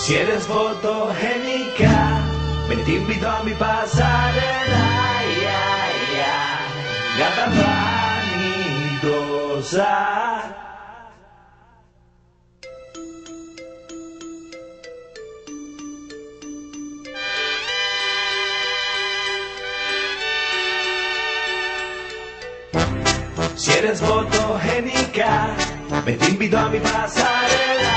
Si eres fotogénica, ven te invito a mi pasarela, gata vanidosa. Si eres fotogénica, ven te invito a mi pasarela,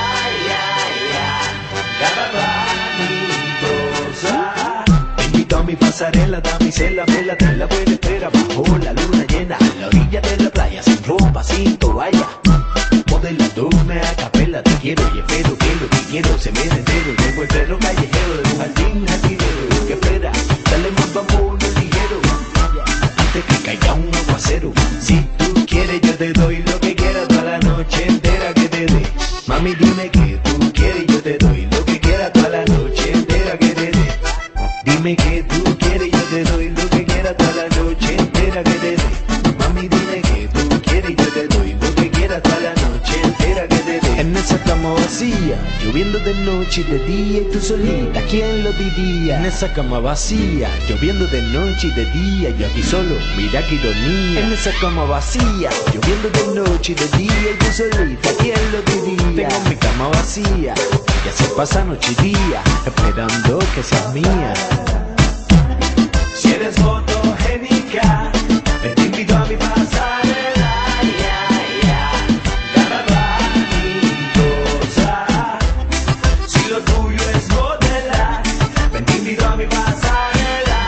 gata vanidosa. Te invito a mi pasarela, damisela, vela, te la buena espera bajo la luna llena, a la orilla de la playa, sin ropa, sin toalla. Modelándome a capela, te quiero y espero que lo que quiero se me dé entero. Llevo el perro callejero de un jardín jardinero. ¿Qué espera? Dale más vamos ligero, antes que caiga un aguacero. Si tú quieres yo te doy lo que quieras toda la noche entera que te dé. Mami dime que tú quieres yo te doy lo que quieras toda la noche entera que te dé. Dime que tú quieres yo te doy lo que quieras toda la noche entera que te dé. Mami dime que tú quieres yo te doy lo que quieras toda la noche entera que te dé. En esa cama vacía, lloviendo de noche y de día y tú solita, ¿quién lo diría? En esa cama vacía, lloviendo de noche y de día, yo aquí solo, mira qué ironía. En esa cama vacía, lloviendo de noche y de día y tú solita, ¿quién lo diría? Tengo mi cama vacía, y así pasa noche y día, esperando que seas mía. Si eres fotogénica, te invito a mi pasarela, gata vanidosa. Si lo tuyo es modelar, ven te invito a mi pasarela,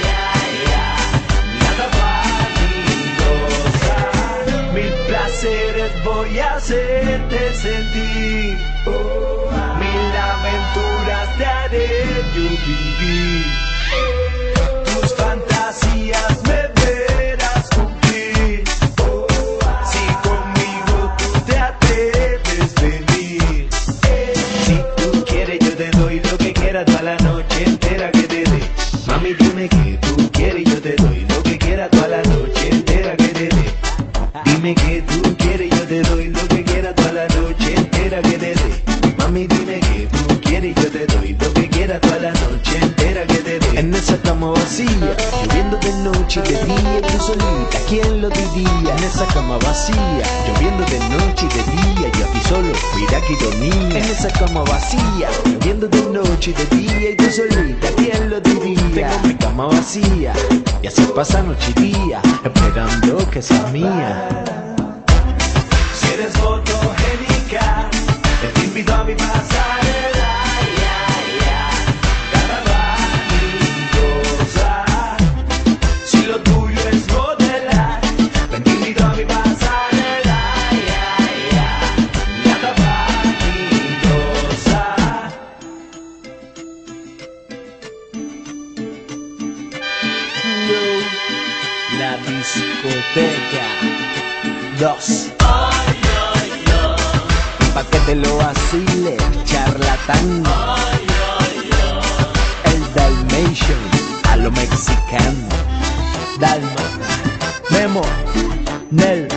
gata vanidosa. Mil placeres voy a hacerte sentir, mil aventuras te haré yo vivir. Tus fantasías me verás cumplir, si conmigo tú te atreves venir. Si tú quieres yo te doy lo que quieras toda la noche entera que te dé. Mami dime que tú quieres yo te doy lo que quieras toda la noche entera que te dé. Dime que tú quieres yo te doy lo que quieras toda la noche entera que te dé. Mami dime que tú quieres yo te doy lo que quieras toda la noche entera que te dé. En esa cama vacía, lloviendo de noche y de día y tú solita, ¿quién lo diría? En esa cama vacía, lloviendo de noche y de día, yo aquí solo, mira qué ironía. En esa cama vacía, lloviendo de noche y de día y tú solita, ¿quién lo diría? Tengo mi cama vacía, y así pasa noche y día, esperando que seas mía. Si eres fotogénica, te invito a mi pasarela, gata vanidosa. Si lo tuyo es modelar, ven te invito a mi pasarela, gata vanidosa. Yo, la discoteca 2. Pa' que te lo vacile, charlatán. El Dalmatian, a lo mexicano. Dalma, Memo, Nel.